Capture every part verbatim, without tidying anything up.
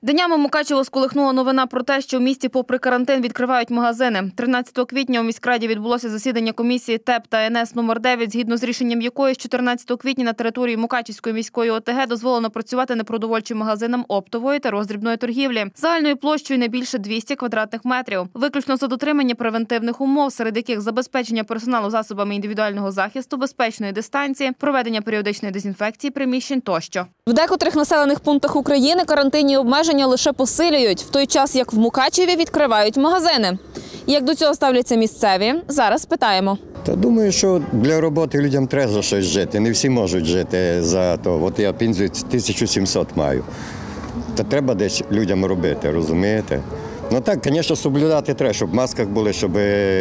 Днями Мукачево сколихнула новина про те, що в місті попри карантин відкривають магазини. тринадцятого квітня у міськраді відбулося засідання комісії ТЕП та ен ес номер дев'ять, згідно з рішенням якої з чотирнадцятого квітня на території Мукачівської міської о те ге дозволено працювати непродовольчим магазинам оптової та роздрібної торгівлі. Загальною площею не більше двісті квадратних метрів. Виключно за дотримання превентивних умов, серед яких забезпечення персоналу засобами індивідуального захисту, безпечної дистанції, проведення періодичної дезінфекції приміщень тощо. В декотрих населених пунктах України карантинні обмеження лише посилюють, в той час як в Мукачеві відкривають магазини. Як до цього ставляться місцеві, зараз питаємо. Та думаю, що для роботи людям треба за щось жити. Не всі можуть жити за то. От я пенсію тисячу сімсот маю. Та треба десь людям робити, розумієте? Ну так, звісно, соблюдати треба, щоб в масках були, щоб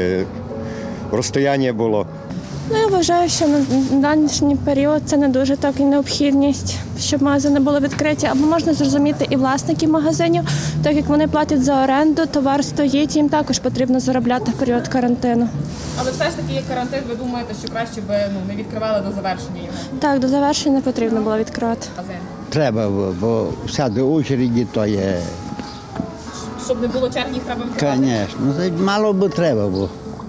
розстояння було. Ну, я вважаю, що на данішній період це не дуже так і необхідність, щоб магазини були відкриті. Або можна зрозуміти і власників магазинів, так як вони платять за оренду, товар стоїть, їм також потрібно заробляти в період карантину. Але все ж таки є карантин, ви думаєте, що краще б ну, не відкривали до завершення його? Так, до завершення не потрібно було відкривати. Треба, бо вся до очереді то є. Щоб не було черг, їх треба відкривати? Звісно, мало би треба, бо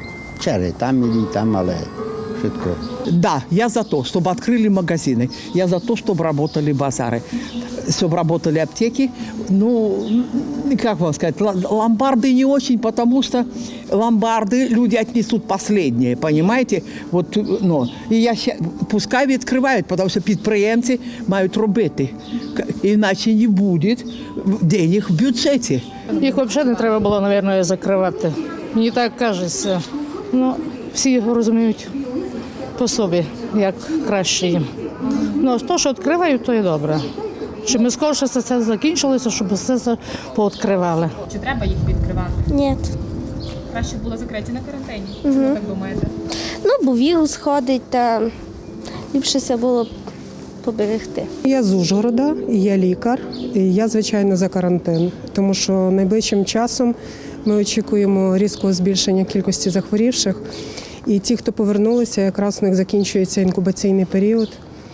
черги там і там, але швидко. Да, я за то, чтобы открыли магазины, я за то, чтобы работали базары, чтобы работали аптеки. Ну, как вам сказать, ломбарды не очень, потому что ломбарды люди отнесут последние, понимаете? Вот, ну, и я, пускай відкривають, потому що підприємці мають робити, іначе не буде денег в бюджеті. Їх взагалі не треба було, мабуть, закривати. Мені так кажеться. Ну, всі його розуміють по собі, як краще їм. Ну, то, що відкривають, то і добре. Щоб ми скоріше це закінчилося, щоб все пооткривали. Чи треба їх відкривати? Ні. Краще було закриті на карантині, угу. Чому так думаєте? Ну, бо вірус ходить, та ліпше це було поберегти. Я з Ужгорода, я лікар, і я, звичайно, за карантин, тому що найближчим часом ми очікуємо різкого збільшення кількості захворівших. І ті, хто повернулися, якраз у них закінчується інкубаційний період.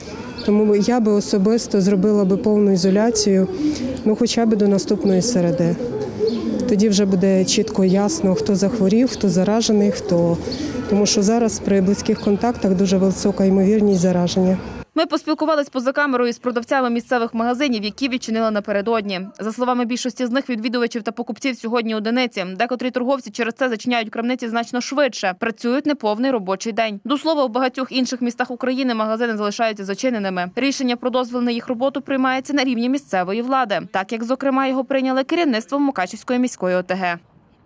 Тому я би особисто зробила би повну ізоляцію, ну хоча б до наступної середи. Тоді вже буде чітко ясно, хто захворів, хто заражений, хто. Тому що зараз при близьких контактах дуже висока ймовірність зараження. Ми поспілкувались поза камерою з продавцями місцевих магазинів, які відчинили напередодні. За словами більшості з них, відвідувачів та покупців сьогодні одиниці. Декотрі торговці через це зачиняють крамниці значно швидше. Працюють неповний робочий день. До слова, у багатьох інших містах України магазини залишаються зачиненими. Рішення про дозвіл на їх роботу приймається на рівні місцевої влади. Так, як, зокрема, його прийняли керівництвом Мукачівської міської о те ге.